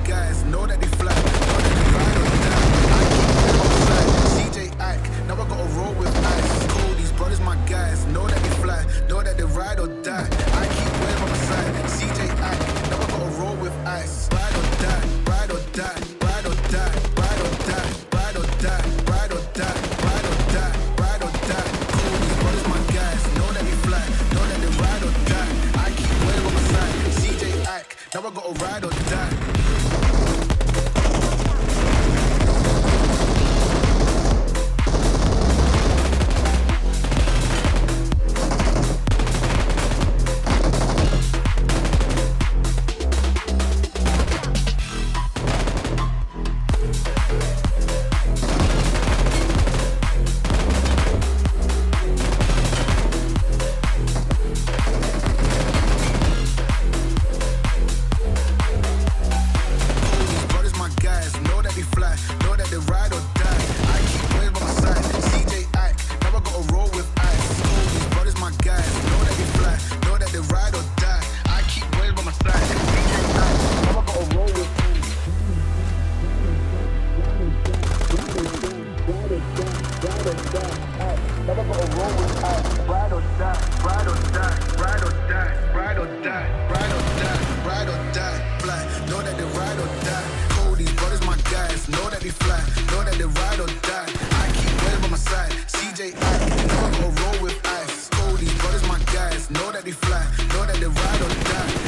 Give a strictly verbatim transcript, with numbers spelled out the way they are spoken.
guys, know that they fly, know that they ride or die. I keep them on my side. C J Ike, now I gotta roll with ice. Cold, these brothers my guys, know that they fly, know that they ride or die. I keep them on my side. C J Ike, now I gotta roll with ice. Ride or die, ride or die, ride or die, ride or die, ride or die, ride or die, ride or die, ride or die. Cold, these brothers my guys, know that they fly, know that they ride or die. I keep them on my side. C J Ike, now I gotta ride or die. Know that they fly, know that they ride or die.